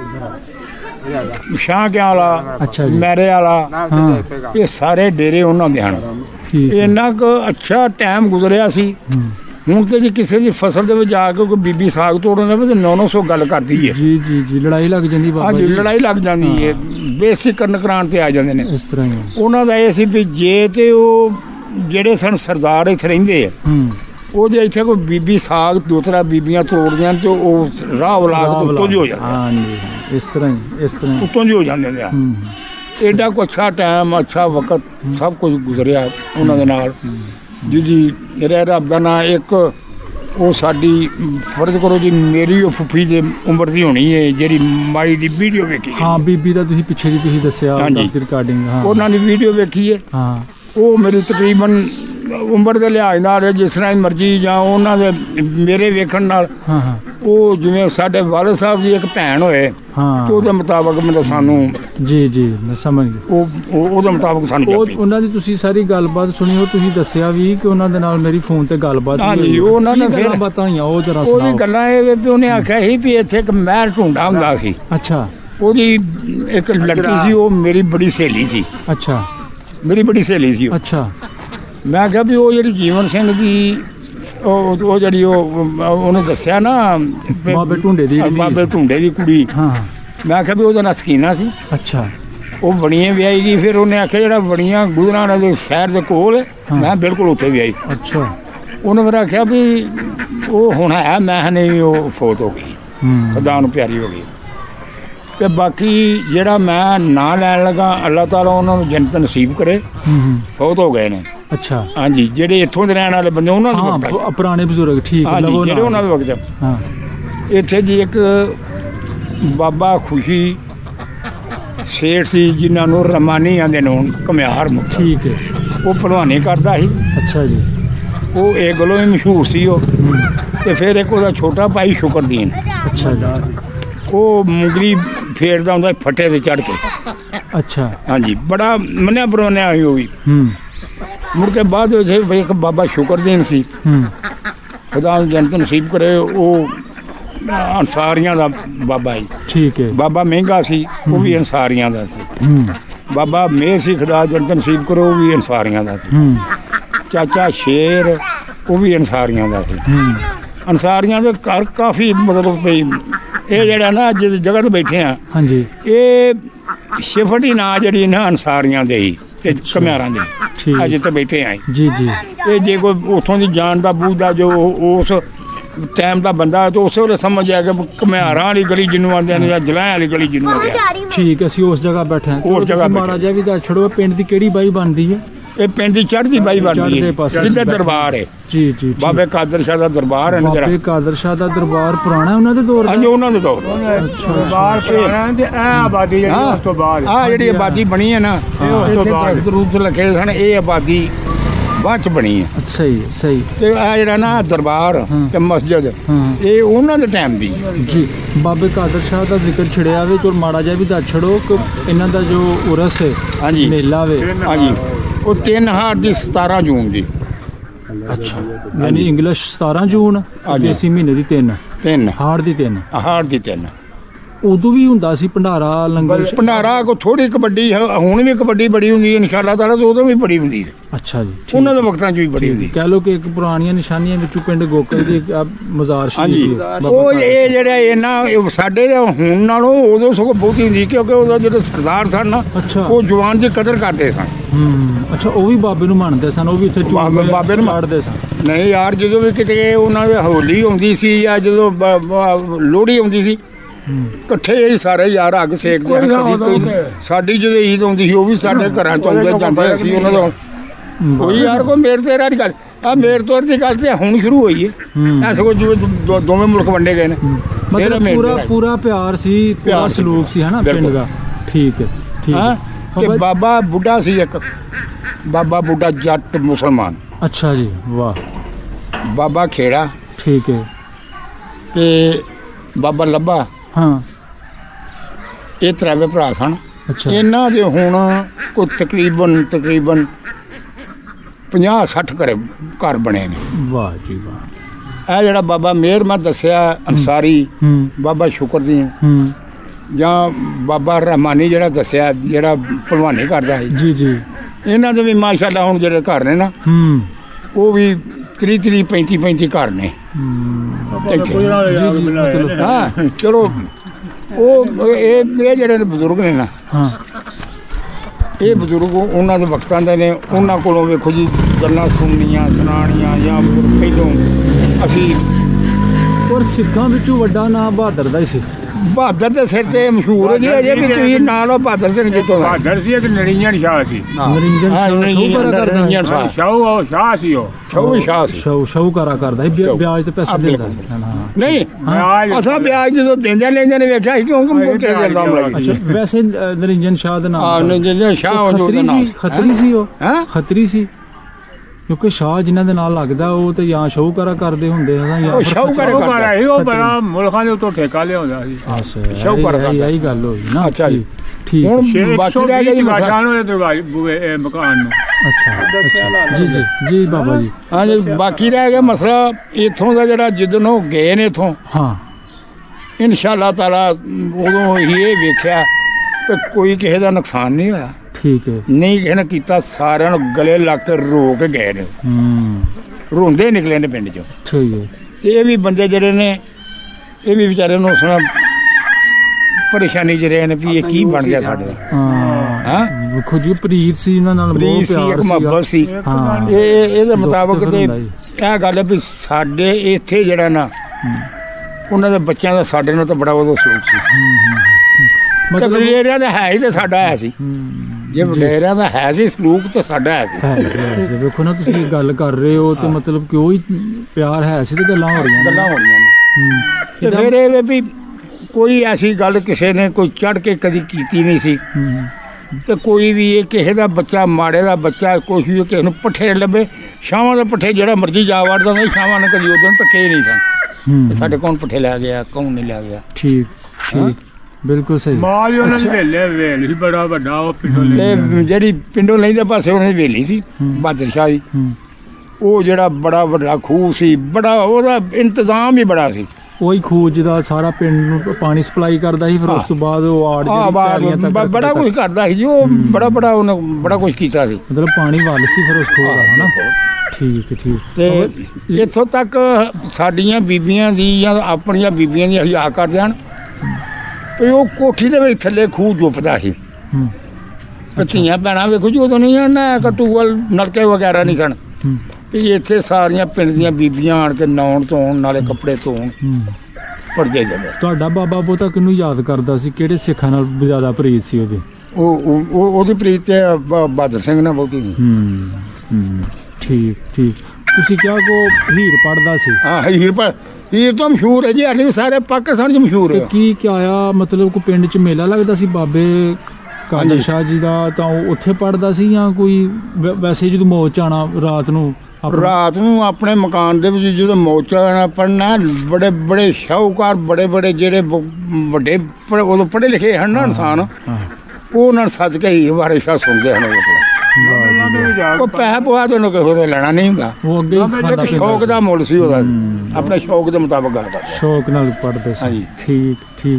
ਸ਼ਾਹਕਿਆਂ ਵਾਲਾ, ਮੈਰੇ ਵਾਲਾ, ਇਹ ਸਾਰੇ ਡੇਰੇ ਉਹਨਾਂ ਦੇ ਹਨ। ਇੰਨਾ ਕੁ ਅੱਛਾ ਟਾਈਮ ਗੁਜ਼ਰਿਆ ਸੀ। ਹੁਣ ਤੇ ਜੀ ਕਿਸੇ ਦੀ ਫਸਲ ਦੇ ਵਿੱਚ ਜਾ ਕੇ ਕੋਈ ਬੀਬੀ ਸਾਗ ਤੋੜਨ ਲਵੇ ਤੇ ਨੌ ਨੌ ਸੌ ਗੱਲ ਕਰਦੀ ਹੈ। ਜੀ ਜੀ ਜੀ ਲੜਾਈ ਲੱਗ ਜਾਂਦੀ। ਹਾਂਜੀ ਲੜਾਈ ਲੱਗ ਜਾਂਦੀ ਹੈ, ਬੇਸਿਕਰਨ ਕਰਾਉਣ ਤੇ ਆ ਜਾਂਦੇ ਨੇ। ਇਸ ਤਰ੍ਹਾਂ ਹੀ ਉਹਨਾਂ ਦਾ ਇਹ ਸੀ ਵੀ ਜੇ ਤੇ ਉਹ ਜਿਹੜੇ ਸਨ ਸਰਦਾਰ ਇੱਥੇ ਰਹਿੰਦੇ ਆ, ਉਹਦੇ ਇੱਥੇ ਕੋਈ ਬੀਬੀ ਸਾਗ ਦੋ ਤਰ੍ਹਾਂ ਬੀਬੀਆਂ ਤੋੜਦੀਆਂ ਤੇ ਉਹ ਰਾਹ ਔਲਾਦ ਉੱਤੋਂ ਜੀ ਹੋ ਜਾਂਦਾ। ਹਾਂਜੀ ਇਸ ਤਰ੍ਹਾਂ ਹੀ ਇਸ ਤਰ੍ਹਾਂ ਉੱਤੋਂ ਜੀ ਹੋ ਜਾਂਦੇ ਨੇ। ਐਡਾ ਕੋ ਅੱਛਾ ਟਾਈਮ, ਅੱਛਾ ਵਕਤ ਸਭ ਕੁਝ ਗੁਜ਼ਰਿਆ ਉਹਨਾਂ ਦੇ ਨਾਲ। ਜੀ ਜੀ ਰਹਿ ਰੱਬ ਦਾ ਨਾਂ। ਇੱਕ ਉਹ ਸਾਡੀ ਫਰਜ਼ ਕਰੋ ਜੀ ਮੇਰੀ ਉਹ ਫੁੱਫੀ ਦੇ ਉਮਰ ਦੀ ਹੋਣੀ ਹੈ ਜਿਹੜੀ ਮਾਈ ਦੀ ਵੀਡੀਓ ਵੇਖੀ। ਹਾਂ ਬੀਬੀ ਦਾ ਤੁਸੀਂ ਪਿੱਛੇ ਜੀ ਤੁਸੀਂ ਦੱਸਿਆ ਰਿਕਾਰਡਿੰਗ। ਹਾਂ ਉਹਨਾਂ ਦੀ ਵੀਡੀਓ ਵੇਖੀ ਹੈ। ਹਾਂ ਉਹ ਮੇਰੀ ਤਕਰੀਬਨ ਉਮਰ ਦੇ ਲਿਹਾਜ਼ ਨਾਲ ਜਿਸ ਤਰ੍ਹਾਂ ਹੀ ਮਰਜ਼ੀ ਜਾਂ ਉਹਨਾਂ ਦੇ ਮੇਰੇ ਵੇਖਣ ਨਾਲ ਉਹ ਜਿਵੇਂ ਸਾਡੇ ਵਾਲਦ ਸਾਹਿਬ ਦੀ ਇੱਕ ਭੈਣ ਹੋਏ ਤੇ ਉਹਦੇ ਮੁਤਾਬਕ ਮਤਲਬ ਸਾਨੂੰ। ਜੀ ਜੀ ਮੈਂ ਸਮਝ ਗਿਆ। ਉਹ ਉਹਦੇ ਮੁਤਾਬਕ ਸਾਨੂੰ ਉਹਨਾਂ ਦੀ ਤੁਸੀਂ ਸਾਰੀ ਗੱਲਬਾਤ ਸੁਣੀ। ਉਹ ਤੁਸੀਂ ਦੱਸਿਆ ਵੀ ਕਿ ਉਹਨਾਂ ਦੇ ਨਾਲ ਮੇਰੀ ਫੋਨ ਤੇ ਗੱਲਬਾਤ। ਹਾਂਜੀ ਉਹਨਾਂ ਨੇ ਫਿਰ ਬਤਾਈਆਂ। ਉਹ ਜਰਾ ਉਹਦੀ ਗੱਲਾਂ ਇਹ ਵੀ ਉਹਨੇ ਆਖਿਆ ਸੀ ਵੀ ਇੱਥੇ ਇੱਕ ਮਹਿਲ ਢੂੰਡਾ ਹੁੰਦਾ ਸੀ। ਅੱਛਾ। ਉਹਦੀ ਇੱਕ ਲੜਕੀ ਸੀ, ਉਹ ਮੇਰੀ ਬੜੀ ਸਹੇਲੀ ਸੀ। ਅੱਛਾ। ਮੇਰੀ ਬੜੀ ਸਹੇਲੀ ਸੀ। ਅੱਛਾ। ਮੈਂ ਕਿਹਾ ਵੀ ਉਹ ਜਿਹੜੀ ਜੀਵਨ ਸਿੰਘ ਦੀ ਉਹ ਉਹ ਜਿਹੜੀ ਉਹ ਉਹਨੇ ਦੱਸਿਆ ਨਾ ਬਾਬੇ ਢੂੰਡੇ ਦੀ ਬਾਬੇ ਢੂੰਡੇ ਦੀ ਕੁੜੀ। ਹਾਂ। ਮੈਂ ਕਿਹਾ ਵੀ ਉਹਦਾ ਨਾਂ ਸਕੀਨਾ ਸੀ। ਅੱਛਾ। ਉਹ ਬਣੀਏ ਵਿਆਹੀ ਗਈ। ਫਿਰ ਉਹਨੇ ਆਖਿਆ ਜਿਹੜਾ ਬਣੀਆਂ ਗੁਜਰਾਂਵਾਲੇ ਦੇ ਸ਼ਹਿਰ ਦੇ ਕੋਲ, ਮੈਂ ਬਿਲਕੁਲ ਉੱਥੇ ਵਿਆਹੀ। ਅੱਛਾ। ਉਹਨੇ ਮੇਰਾ ਆਖਿਆ ਵੀ ਉਹ ਹੁਣ ਹੈ। ਮੈਂ ਨਹੀਂ, ਉਹ ਫੌਤ ਹੋ ਗਈ, ਖੁਦਾ ਨੂੰ ਪਿਆਰੀ ਹੋ ਗਈ। ਤੇ ਬਾਕੀ ਜਿਹੜਾ ਮੈਂ ਨਾਂ ਲੈਣ ਲੱਗਾ, ਅੱਲਾਹ ਤਾਲਾ ਉਹਨਾਂ ਨੂੰ ਜੰਨਤ ਨਸੀਬ ਕਰੇ। ਫੌਤ ਹੋ ਗਏ ਨੇ। ਅੱਛਾ। ਹਾਂਜੀ ਜਿਹੜੇ ਇੱਥੋਂ ਦੇ ਰਹਿਣ ਵਾਲੇ ਬੰਦੇ ਉਹਨਾਂ ਦੇ ਪੁਰਾਣੇ ਬਜ਼ੁਰਗ। ਠੀਕ ਹੈ ਜਿਹੜੇ ਉਹਨਾਂ ਦੇ ਵਕਤ। ਹਾਂ ਇੱਥੇ ਜੀ ਇੱਕ ਬਾਬਾ ਖੁਸ਼ੀ ਸੇਠ ਸੀ ਜਿਨ੍ਹਾਂ ਨੂੰ ਰਮਾਨੀ ਆਂਦੇ ਨੇ ਹੁਣ ਘੁਮਿਆਰ। ਠੀਕ ਹੈ। ਉਹ ਭਲਵਾਨੀ ਕਰਦਾ ਸੀ। ਅੱਛਾ ਜੀ। ਉਹ ਇਹ ਗੱਲੋਂ ਹੀ ਮਸ਼ਹੂਰ ਸੀ ਉਹ। ਤੇ ਫਿਰ ਇੱਕ ਉਹਦਾ ਛੋਟਾ ਭਾਈ ਸ਼ੁਕਰਦੀਨ। ਅੱਛਾ ਜੀ। ਉਹ ਮੁੰਗਲੀ ਫੇਰਦਾ ਹੁੰਦਾ ਫੱਟੇ ਤੇ ਚੜ੍ਹ ਕੇ। ਅੱਛਾ। ਹਾਂਜੀ ਬੜਾ ਮੰਨਿਆ ਪਰਵਾਨਿਆ ਸੀ ਉਹ ਵੀ। ਮੁੜ ਕੇ ਬਾਅਦ ਵਿੱਚ ਇੱਕ ਬਾਬਾ ਸ਼ੁਕਰਦੀਨ ਸੀ, ਖੁਦਾ ਜੰਨਤ ਨਸੀਬ ਕਰੇ। ਉਹ ਅਨਸਾਰੀਆਂ ਦਾ ਬਾਬਾ ਜੀ। ਠੀਕ ਹੈ। ਬਾਬਾ ਮਹਿੰਗਾ ਸੀ, ਉਹ ਵੀ ਅਨਸਾਰੀਆਂ ਦਾ ਸੀ। ਬਾਬਾ ਮੇਰ ਸੀ, ਖੁਦਾ ਜੰਨਤ ਨਸੀਬ ਕਰੇ, ਉਹ ਵੀ ਅਨਸਾਰੀਆਂ ਦਾ ਸੀ। ਚਾਚਾ ਸ਼ੇਰ, ਉਹ ਵੀ ਅਨਸਾਰੀਆਂ ਦਾ ਸੀ। ਅਨਸਾਰੀਆਂ ਦੇ ਘਰ ਕਾਫੀ ਮਤਲਬ ਪਈ। ਇਹ ਜਿਹੜਾ ਨਾ ਅੱਜ ਜਗ੍ਹਾ ਤੇ ਬੈਠੇ ਆ, ਹਾਂਜੀ, ਇਹ ਸ਼ਿਫਟੀ ਨਾਂ ਜਿਹੜੀ ਨਾ ਅਨਸਾਰੀਆਂ ਦੇ ਹੀ ਤੇ ਘੁਮਿਆਰਾਂ ਦੇ ਅੱਜ ਤੇ ਬੈਠੇ ਆ। ਜੀ ਜੀ। ਇਹ ਜੇ ਕੋਈ ਉੱਥੋਂ ਦੀ ਜਾਣ ਦਾ ਬੂਝਦਾ ਜੋ ਉਸ ਟਾਈਮ ਦਾ ਬੰਦਾ ਤੇ ਉਸੇ ਵੇਲੇ ਸਮਝ ਆ ਕਿ ਘੁਮਿਆਰਾਂ ਵਾਲੀ ਗਲੀ ਜਿਹਨੂੰ ਆਉਂਦੇ ਨੇ ਜਾਂ ਜਲਾਇਆਂ ਵਾਲੀ ਗਲੀ ਜਿਹਨੂੰ ਆਉਂਦੇ ਆ। ਠੀਕ, ਅਸੀਂ ਉਸ ਜਗ੍ਹਾ ਬੈਠੇ ਹਾਂ। ਉਸ ਜਗ੍ਹਾ ਮਾੜਾ ਜਿਹਾ ਵੀ ਦੱਸ ਛੜੋ, ਪਿੰਡ ਦੀ ਕਿਹੜੀ ਬਾਈ ਬਣਦੀ ਹੈ? ਇਹ ਪਿੰਡ ਦੀ ਚੜ੍ਹਦੀ ਬਾਈ ਬਣਦੀ ਹੈ ਜਿੱਥੇ ਦਰਬਾਰ ਹੈ। ਜੀ ਜੀ। ਬਾਬੇ ਕਾਦਰ ਸ਼ਾਹ ਦਾ ਦਰਬਾਰ ਹੈ। ਬਾਬੇ ਕਾਦਰ ਸ਼ਾਹ ਦਾ ਦਰਬਾਰ ਪੁਰਾਣਾ ਉਹਨਾਂ ਦੇ ਦੌਰ ਦਾ? ਹਾਂਜੀ ਉਹਨਾਂ ਦੇ ਦੌਰ ਦਾ ਦਰਬਾਰ ਪੁਰਾਣਾ। ਤੇ ਇਹ ਆਬਾਦੀ ਜਿਹੜੀ ਉਸ ਤੋਂ ਬਾਅਦ ਆ ਜਿਹੜੀ ਆਬਾਦੀ ਬਣੀ ਹੈ ਨਾ, ਇੱਥੇ ਦਰਖਤ ਰੂਪ ਲੱਗੇ ਸਨ। ਇਹ ਆਬਾਦੀ ਬਾਅਦ ਚ ਬਣੀ ਹੈ। ਸਹੀ ਸਹੀ। ਤੇ ਆ ਜਿਹੜਾ ਨਾ ਦਰਬਾਰ ਤੇ ਮਸਜਿਦ ਹਾਂ ਇਹ ਉਹਨਾਂ ਦੇ ਟਾਈਮ ਦੀ ਜੀ। ਬਾਬੇ ਕਾਦਰ ਸ਼ਾਹ ਦਾ ਜ਼ਿਕਰ ਛੜਿਆ ਵੇ ਕੋਈ ਮਾੜਾ ਜਿਹਾ ਵੀ ਦੱਸ ਛੜੋ ਕਿ ਇਹਨਾਂ ਦਾ ਜੋ ਉਰਸ ਹੈ ਹਾਂਜੀ ਮੇਲਾ ਵੇ ਹਾਂਜੀ ਉਹ ਤਿੰਨ ਹਾਰ ਦੀ ਸਤਾਰਾਂ ਜੂਨ ਦੀ। ਅੱਛਾ ਯਾਨੀ ਇੰਗਲਿਸ਼ ਸਤਾਰਾਂ ਜੂਨ ਦੇਸੀ ਮਹੀਨੇ ਦੀ ਤਿੰਨ ਤਿੰਨ ਹਾਰ ਦੀ ਤਿੰਨ ਹਾਰ ਦੀ ਤਿੰਨ। ਉਦੋਂ ਵੀ ਹੁੰਦਾ ਸੀ ਭੰਡਾਰਾ ਲੰਗਰ ਭੰਡਾਰਾ ਕੋ ਥੋੜੀ ਕਬੱਡੀ ਹੁਣ ਵੀ ਕਬੱਡੀ ਬੜੀ ਹੁੰਦੀ ਹੈ ਇਨਸ਼ਾਅੱਲਾ ਤਾਲਾ ਉਦੋਂ ਵੀ ਬੜੀ ਹੁੰਦੀ ਹੈ। ਅੱਛਾ ਜੀ ਉਹਨਾਂ ਦੇ ਵਕਤਾਂ 'ਚ ਵੀ ਬੜੀ ਹੁੰਦੀ ਕਹਿ ਲਓ ਕਿ ਇੱਕ ਪੁਰਾਣੀਆਂ ਨਿਸ਼ਾਨੀਆਂ ਵਿੱਚੋਂ ਪਿੰਡ ਗੋਕਲ ਦੀ ਮਜ਼ਾਰ ਸ਼ਰੀਫ ਉਹ ਇਹ ਜਿਹੜਾ ਇਹਨਾਂ ਸਾਡੇ ਹੁਣ ਨਾਲੋਂ ਉਦੋਂ ਸਗੋਂ ਬਹੁਤੀ ਹੁੰਦੀ ਕਿਉਂਕਿ ਉਹਦਾ ਜਿਹੜੇ ਸਰਦਾਰ ਸਨ ਨਾ ਉਹ ਜਵਾਨ ਦੀ ਕਦਰ ਕਰਦੇ ਸਨ। ਹੂੰ ਅੱਛਾ ਉਹ ਵੀ ਬਾਬੇ ਨੂੰ ਮੰਨਦੇ ਸਨ ਉਹ ਵੀ ਇੱਥੇ ਬਾਬੇ ਨੂੰ ਮਾਰਦੇ ਸਨ। ਨਹੀਂ ਯਾਰ ਜਦੋਂ ਵੀ ਕਿਤੇ ਉਹਨਾਂ ਦੇ ਹੋਲੀ ਆਉਂਦੀ ਸੀ ਜਾਂ ਜਦੋਂ ਲੋਹੜੀ ਆਉਂਦੀ ਸੀ ਇਕੱਠੇ ਹੀ ਸਾਰੇ ਯਾਰ ਅੱਗ ਸੇਕਦੇ ਸਾਡੀ ਜਦੋਂ ਈਦ ਆਉਂਦੀ ਸੀ ਉਹ ਵੀ ਸਾਡੇ ਘਰਾਂ ਚ ਆਉਂਦੇ ਜਾਂਦੇ ਸੀ ਉਹਨਾਂ ਦਾ ਕੋਈ ਯਾਰ ਕੋਈ ਮੇਰ ਤੇਰਾ ਦੀ ਗੱਲ ਆ ਮੇਰ ਤੋਰ ਦੀ ਗੱਲ ਤੇ ਹੁਣ ਸ਼ੁਰੂ ਹੋਈ ਹੈ ਐਸਾ ਕੋਈ ਜਿਵੇਂ ਦੋਵੇਂ ਮੁਲਕ ਵੰਡੇ ਗਏ ਨੇ ਮਤਲਬ ਪੂਰਾ ਪੂਰਾ ਪਿਆਰ ਸੀ ਪੂਰਾ ਸਲੂਕ ਸੀ ਹਨਾ ਪਿੰਡ ਦਾ। ਠੀਕ ਹੈ ਠੀਕ ਹੈ। ਤੇ ਬਾਬਾ ਬੁੱਢਾ ਸੀ ਇੱਕ ਬਾਬਾ ਬੁੱਢਾ ਜੱਟ ਮੁਸਲਮਾਨ। ਅੱਛਾ ਜੀ ਵਾਹ। ਬਾਬਾ ਖੇੜਾ ਠੀਕ ਹੈ ਤੇ ਬਾਬਾ ਲੱਭਾ ਹਾਂ ਇਹ ਤਰਾਵੇ ਭਰਾ ਸਨ। ਅੱਛਾ ਇਹਨਾਂ ਦੇ ਹੁਣ ਕੋਈ ਤਕਰੀਬਨ ਤਕਰੀਬਨ ਪੰਜਾਹ ਸੱਠ ਘਰ ਘਰ ਬਣੇ ਨੇ। ਵਾਹ ਜੀ ਵਾਹ। ਇਹ ਜਿਹੜਾ ਬਾਬਾ ਮੇਹਰ ਮੈਂ ਦੱਸਿਆ ਅੰਸਾਰੀ ਬਾਬਾ ਸ਼ੁਕਰਦੀਨ ਜਾਂ ਬਾਬਾ ਰਹਿਮਾਨੀ ਜਿਹੜਾ ਦੱਸਿਆ ਜਿਹੜਾ ਭਲਵਾਨੀ ਕਰਦਾ ਸੀ ਜੀ ਜੀ ਇਹਨਾਂ ਦੇ ਵੀ ਮਾਸ਼ਾਅੱਲਾ ਹੁਣ ਜਿਹੜੇ ਘਰ ਨੇ ਨਾ ਉਹ ਵੀ ਤੀਹ ਤੀਹ ਪੈਂਤੀ ਪੈਂਤੀ ਘਰ ਨੇ। ਹਾਂ ਚਲੋ ਉਹ ਇਹ ਇਹ ਜਿਹੜੇ ਬਜ਼ੁਰਗ ਨੇ ਨਾ ਹਾਂ ਇਹ ਬਜ਼ੁਰਗ ਉਹਨਾਂ ਦੇ ਵਕਤਾਂ ਦੇ ਨੇ ਉਹਨਾਂ ਕੋਲੋਂ ਵੇਖੋ ਜੀ ਗੱਲਾਂ ਸੁਣਨੀਆਂ ਸੁਣਾਉਣੀਆਂ ਜਾਂ ਪਹਿਲੋਂ ਅਸੀਂ। ਔਰ ਸਿੱਖਾਂ ਵਿੱਚੋਂ ਵੱਡਾ ਨਾਮ ਬਹਾਦਰ ਦਾ ਹੀ ਸੀ। ਬਹਾਦਰ ਦੇ ਸਿਰ ਤੇ ਮਸ਼ਹੂਰ ਹੈ ਜੀ ਅਜੇ ਵੀ ਤੁਸੀਂ ਨਾਲ ਉਹ ਬਹਾਦਰ ਸਿੰਘ ਜਿੱਤੋਂ ਦਾ ਬਹਾਦਰ ਸੀ ਇੱਕ ਨਰਿੰਜਨ ਸ਼ਾਹ ਸੀ। ਨਰਿੰਜਨ ਸ਼ਾਹ ਸ਼ਾਹ ਸ਼ਾਹ ਸੀ ਉਹ ਸ਼ਾਹ ਸ਼ਾਹ ਸੀ ਸ਼ਾਹ ਸ਼ਾਹੂਕਾਰਾ ਕਰਦਾ ਸੀ ਵਿਆਜ ਤੇ ਪੈਸੇ ਦਿੰਦਾ ਨਹੀਂ ਅਸਾਂ ਵਿਆਜ ਜਦੋਂ ਦਿੰਦੇ ਲੈਂਦੇ ਨੇ ਵੇਖਿਆ ਕਿਉਂਕਿ ਮੁੱਕੇ ਦੇ ਇਲਜ਼ਾਮ ਲਾਈ। ਵੈਸੇ ਨਰਿੰਜਨ ਸ਼ਾਹ ਦਾ ਨਾਮ ਹਾਂ ਨਰਿੰਜਨ ਸ਼ਾਹ ਖੱਤਰੀ ਸੀ ਖੱਤਰੀ ਸੀ ਉਹ ਖੱਤਰੀ ਸੀ ਕਿਉਂਕਿ ਸ਼ਾਹ ਜਿਨ੍ਹਾਂ ਦੇ ਨਾਲ ਲੱਗਦਾ ਉਹ ਤੇ ਜਾਂ ਸ਼ਾਹੂਕਾਰਾ ਕਰਦੇ ਹੁੰਦੇ ਆ ਜਾਂ ਸ਼ਾਹੂਕਾਰਾ ਹੀ ਉਹ ਬੜਾ ਮੁਲਕਾਂ ਦੇ ਉੱਤੋਂ ਠੇਕਾ ਲਿਆਉਂਦਾ ਸੀ। ਸ਼ਾਹੂਕਾਰਾ ਇਹੀ ਗੱਲ ਹੋਈ ਨਾ। ਅੱਛਾ ਜੀ ਠੀਕ ਹੁਣ ਬਾਕੀ ਰਹਿ ਗਿਆ ਮਕਾਨ ਹੋਏ ਦਰਵਾਜ਼ੇ ਮਕਾਨ ਨੂੰ। ਅੱਛਾ ਜੀ ਜੀ ਜੀ ਬਾਬਾ ਜੀ ਹਾਂ ਜੀ ਬਾਕੀ ਰਹਿ ਗਿਆ ਮਸਲਾ ਇੱਥੋਂ ਦਾ ਜਿਹੜਾ ਜਿੱਦਣ ਉਹ ਗਏ ਨੇ ਇੱਥੋਂ ਹਾਂ ਇਨਸ਼ਾਅੱਲਾ ਤਾਲਾ ਉਦੋਂ ਹੀ ਇਹ ਵੇਖਿਆ ਕਿ ਕੋਈ ਕਿਸੇ ਦਾ ਨੁਕਸਾਨ ਨਹੀਂ ਹੋਇਆ। ਠੀਕ ਹੈ ਨਹੀਂ ਕਿਸੇ ਨੇ ਕੀਤਾ ਸਾਰਿਆਂ ਨੂੰ ਗਲੇ ਲੱਗ ਕੇ ਰੋ ਕੇ ਗਏ ਨੇ ਰੋਂਦੇ ਨਿਕਲੇ ਨੇ ਪਿੰਡ ਚੋਂ। ਠੀਕ ਹੈ ਤੇ ਇਹ ਵੀ ਬੰਦੇ ਜਿਹੜੇ ਨੇ ਇਹ ਵੀ ਵਿਚਾਰੇ ਨੂੰ ਸੁਣਾ ਪਰੇਸ਼ਾਨੀ ਚ ਰਹੇ ਨੇ ਵੀ ਇਹ ਕੀ ਬਣ ਗਿਆ ਸਾਡੇ ਦਾ। ਹਾਂ ਵੇਖੋ ਜੀ ਪ੍ਰੀਤ ਸੀ ਇਹਨਾਂ ਨਾਲ ਪ੍ਰੀਤ ਸੀ ਇੱਕ ਮੁਹੱਬਤ ਸੀ। ਇਹ ਇਹਦੇ ਮੁਤਾਬਕ ਤੇ ਇਹ ਗੱਲ ਹੈ ਵੀ ਸਾਡੇ ਇੱਥੇ ਜਿਹੜਾ ਨਾ ਉਹਨਾਂ ਦੇ ਬੱਚਿਆਂ ਦਾ ਸਾਡੇ ਨਾਲ ਤਾਂ ਬੜਾ ਉਹਦਾ ਸਲੂਕ ਸੀ। ਮਤਲਬ ਵਡੇਰਿਆਂ ਦਾ ਹੈ ਹੀ ਤੇ ਸਾਡਾ ਹੈ ਸੀ ਜੇ ਵਡੇਰਿਆਂ ਦਾ ਹੈ ਸੀ ਸਲੂਕ ਤਾਂ ਸਾਡਾ ਹੈ ਸੀ। ਵੇਖੋ ਨਾ ਤੁਸੀਂ ਗੱਲ ਕਰ ਰਹੇ ਹੋ ਤੇ ਮਤਲਬ ਕਿ ਉਹ ਹੀ ਪਿਆਰ ਹੈ ਸੀ ਤੇ ਗੱਲਾਂ ਹੋ ਰਹੀਆਂ ਗੱਲਾਂ ਹੋ ਰਹੀਆਂ ਨੇ। ਤੇ ਫਿਰ ਇਹ ਵੀ ਕੋਈ ਐਸੀ ਗੱਲ ਕਿਸੇ ਨੇ ਕੋਈ ਚੜ੍ਹ ਕੇ ਕਦੀ ਕੀਤੀ ਨਹੀਂ ਸੀ ਤੇ ਕੋਈ ਵੀ ਇਹ ਕਿਸੇ ਦਾ ਬੱਚਾ ਮਾੜੇ ਦਾ ਬੱਚਾ ਕੁਛ ਵੀ ਕਿਸੇ ਨੂੰ ਪੱਠੇ ਲੱਭੇ ਸ਼ਾਮਾਂ ਦਾ ਪੱਠੇ ਜਿਹੜਾ ਮਰਜ਼ੀ ਜਾ ਵੜਦਾ ਨਹੀਂ ਸ਼ਾਮਾਂ ਨੇ ਕਦੀ ਉਦੋਂ ਧੱਕੇ ਨਹੀਂ ਸਨ ਸਾਡੇ ਕੌਣ ਪੱਠੇ ਲੈ ਗਿਆ ਕੌਣ ਨਹੀਂ ਲੈ ਗਿਆ। ਠੀਕ ਠੀਕ ਬਿਲਕੁਲ ਸਹੀ। ਮਾਲ ਉਹਨਾਂ ਨੇ ਵੇਲੇ ਵੇਲ ਸੀ ਬੜਾ ਵੱਡਾ ਉਹ ਪਿੰਡੋਂ ਲੈ ਜਿਹੜੀ ਪਿੰਡੋਂ ਲੈਂਦੇ ਪਾਸੇ ਉਹਨਾਂ ਦੀ ਵੇਲੀ ਸੀ ਬਹਾਦਰ ਸ਼ਾਹ ਦੀ ਉਹ ਜਿਹੜਾ ਬੜਾ ਵੱਡਾ ਖੂਹ ਸੀ ਬੜਾ ਉਹਦਾ ਇੰਤਜ਼ਾਮ ਹੀ ਬੜਾ ਸੀ। ਉਹੀ ਖੂਹ ਜਿਹਦਾ ਸਾਰਾ ਪਿੰਡ ਨੂੰ ਪਾਣੀ ਸਪਲਾਈ ਕਰਦਾ ਸੀ ਫਿਰ ਉਸ ਤੋਂ ਬਾਅਦ ਉਹ ਆੜ ਜਿਹੜੀ ਬੜਾ ਕੁਝ ਕਰਦਾ ਸੀ ਜੀ ਉਹ ਬੜਾ ਬੜਾ ਉਹਨੇ ਬੜਾ ਕੁਝ ਕੀਤਾ ਸੀ ਮਤਲਬ ਪਾਣੀ ਵੱਲ ਸੀ ਫਿਰ ਉਸ ਖੂਹ ਦਾ ਹਨਾ। ਠੀਕ ਠੀਕ ਤੇ ਇੱਥੋਂ ਤੱਕ ਸਾਡੀਆਂ ਬੀਬੀਆਂ ਦੀ ਜਾਂ ਆਪਣੀਆਂ ਬੀਬੀਆਂ ਦੀ ਅਸੀਂ ਆ ਕਰਦੇ ਹਨ ਵੀ ਉਹ ਕੋਠੀ ਦੇ ਵਿੱਚ ਥੱਲੇ ਖੂਹ ਜੁਪਦਾ ਸੀ। ਧੀਆਂ ਭੈਣਾਂ ਵੇਖੋ ਜੀ ਉਦੋਂ ਨਹੀਂ ਨਾ ਟੂਬਲ ਨਲਕੇ ਵਗੈਰਾ ਨਹੀਂ ਸਨ ਵੀ ਇੱਥੇ ਸਾਰੀਆਂ ਪਿੰਡ ਦੀਆਂ ਬੀਬੀਆਂ ਆਣ ਕੇ ਨਹਾਉਣ ਧੋਣ ਨਾਲੇ ਕੱਪੜੇ ਧੋਣ ਪੜਦੇ ਜਾਂਦੇ। ਤੁਹਾਡਾ ਬਾਬਾ ਬਹੁਤਾ ਕਿਹਨੂੰ ਯਾਦ ਕਰਦਾ ਸੀ ਕਿਹੜੇ ਸਿੱਖਾਂ ਨਾਲ ਜ਼ਿਆਦਾ ਪ੍ਰੀਤ ਸੀ ਉਹਦੀ? ਉਹ ਉਹਦੀ ਪ੍ਰੀਤ ਤੇ ਬਹਾਦਰ ਸਿੰਘ ਨਾਲ ਬਹੁਤੀ ਨਹੀਂ। ਠੀਕ ਠੀਕ ਤੁਸੀਂ ਕਿਹਾ ਕੋ ਹੀਰ ਪੜਦਾ ਸੀ? ਹਾਂ ਹੀਰ ਪੜ ਹੀਰ ਤਾਂ ਮਸ਼ਹੂਰ ਹੈ ਜੀ ਹਾਲੇ ਸਾਰੇ ਪਾਕਿਸਤਾਨ 'ਚ ਮਸ਼ਹੂਰ ਹੈ। ਕੀ ਕਿਹਾ ਮਤਲਬ ਕੋ ਪਿੰਡ 'ਚ ਮੇਲਾ ਲੱਗਦਾ ਸੀ ਬਾਬੇ ਕਾਦਰ ਹਾਂਜੀ। ਸ਼ਾਹ ਜੀ ਦਾ ਤਾਂ ਉਹ ਉੱਥੇ ਪੜਦਾ ਸੀ ਜਾਂ ਕੋਈ ਵੈ- ਵੈਸੇ ਜਦੋਂ ਮੌਤ ਚ ਆਉਣਾ ਰਾਤ ਨੂੰ ਆਪਣਾ- ਰਾਤ ਨੂੰ ਆਪਣੇ ਮਕਾਨ ਦੇ ਵਿੱਚ ਜਦੋਂ ਮੋਚਾ ਪੜਨਾ ਬੜੇ ਬੜੇ ਸ਼ਾਹੂਕਾਰ ਬੜੇ ਬੜੇ ਜਿਹੜੇ ਬ- ਵੱਡੇ ਪ- ਉਦੋਂ ਪੜ੍ਹੇ ਲਿਖੇ ਹਨ ਨਾ ਇਨਸਾਨ ਹਾਂ ਉਹ ਉਹਨਾਂ ਨੂੰ ਸੱਦ ਕੇ ਹੀ ਬਾਰੇ ਸ਼ਾਹ ਸੁਣਦੇ ਹਨ ਉਹਦੇ ਕੋਲ। ਉਹ ਪੈਸਾ ਪਵਾ ਤੇ ਉਹਨੂੰ ਕਿਸੇ ਨੇ ਲੈਣਾ ਨਹੀਂ ਹੁੰਦਾ। ਉਹ ਅੱਗੇ ਹੀ ਖਾਂਦਾ ਪੀਂਦਾ ਸ਼ੌਕ ਸੀ। ਦਾ ਮੁੱਲ ਸੀ ਉਹਦਾ ਆਪਣੇ ਸ਼ੌਕ ਦੇ ਮੁਤਾਬਕ ਗੱਲ ਕਰਦਾ। ਸ਼ੌਕ ਨਾਲ ਪੜਦੇ ਸੀ ਹਾਂਜੀ। ਠੀਕ ਠੀਕ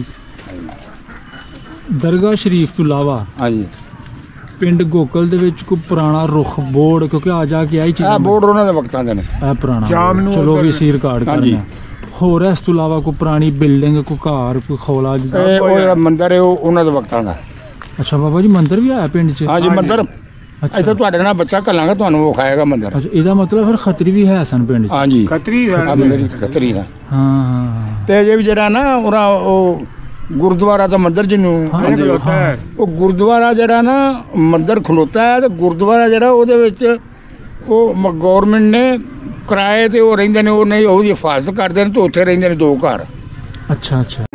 ਦਰਗਾਹ ਸ਼ਰੀਫ ਤੋਂ ਇਲਾਵਾ ਹਾਂਜੀ ਪਿੰਡ ਗੋਕਲ ਦੇ ਵਿੱਚ ਕੋਈ ਪੁਰਾਣਾ ਰੁੱਖ ਬੋਰਡ ਕਿਉਂਕਿ ਆ ਜਾ ਕੇ ਆਈ ਇਹ ਚੀਜ਼ਾਂ ਬੋਰਡ ਉਹਨਾਂ ਦੇ ਵਕਤਾਂ ਦੇ ਨੇ। ਇਹ ਪੁਰਾਣਾ ਸ਼ਾਮ ਨੂੰ ਚਲੋ ਉੱਧਰ- ਵੀ ਸੀ ਰਿਕਾਰਡ ਹਾਂਜੀ। ਕਰਨਾ ਹੋਰ ਇਸ ਤੋਂ ਇਲਾਵਾ ਕੋਈ ਪੁਰਾਣੀ ਬਿਲਡਿੰਗ ਕੋਈ ਘਰ ਕੋਈ ਖੋਲਾ ਜਿੱਦਾਂ ਇਹ ਉਹ ਜਿਹੜਾ ਮੰਦਿਰ ਹੈ ਉਹ ਉਹਨਾਂ ਦੇ ਵਕਤਾਂ ਦਾ। ਅੱਛਾ ਬਾਬਾ ਜੀ ਮੰਦਿਰ ਵੀ ਆਇਆ ਪਿੰਡ 'ਚ ਹਾਂਜੀ ਮੰਦਿਰ ਅੱਛਾ ਇੱਥੇ ਤੁਹਾਡੇ ਨਾਲ ਬੱਚਾ ਘੱਲਾਂਗਾ ਤੁਹਾਨੂੰ ਉਹ ਖਾਏਗਾ ਮੰਦਿਰ। ਅੱਛਾ ਇਹਦਾ ਮਤਲਬ ਫਿਰ ਖਤਰੀ ਵੀ ਹੈ ਸਨ ਪਿੰਡ 'ਚ ਹਾਂਜੀ ਖੱਤਰੀ ਆ ਮੇਰੀ ਖਤਰੀ ਦਾ ਹਾਂ ਹਾਂ ਹਾਂ ਤੇ ਜੇ ਵੀ ਜਿਹੜਾ ਨਾ ਉਹਦਾ ਉਹ ਗੁਰਦੁਆਰਾ ਦਾ ਮੰਦਿਰ ਜਿਹਨੂੰ ਹਾਂ, ਕਹਿੰਦੇ ਖਲੋਤਾ ਹੈ। ਉਹ ਗੁਰਦੁਆਰਾ ਜਿਹੜਾ ਨਾ ਮੰਦਿਰ ਖਲੋਤਾ ਹੈ ਤੇ ਗੁਰਦੁਆਰਾ ਜਿਹੜਾ ਉਹਦੇ ਵਿੱਚ ਉਹ ਗਵਰਨਮੈਂਟ ਨੇ ਕਿਰਾਏ ਤੇ ਉਹ ਰਹਿੰਦੇ ਨੇ ਉਹ ਨਹੀਂ ਉਹਦੀ ਹਿਫਾਜ਼ਤ ਕਰਦੇ ਨੇ ਤੇ ਉੱਥੇ ਰਹਿੰਦੇ ਨੇ ਦੋ ਘਰ। ਅੱਛਾ ਅੱਛਾ